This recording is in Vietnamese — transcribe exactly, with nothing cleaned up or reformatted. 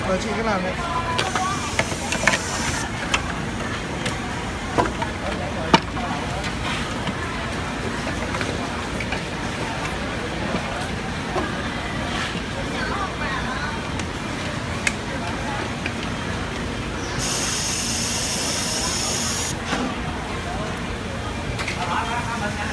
Rồi chị cái làm này. Hãy subscribe cho kênh Ghiền Mì Gõ để không bỏ lỡ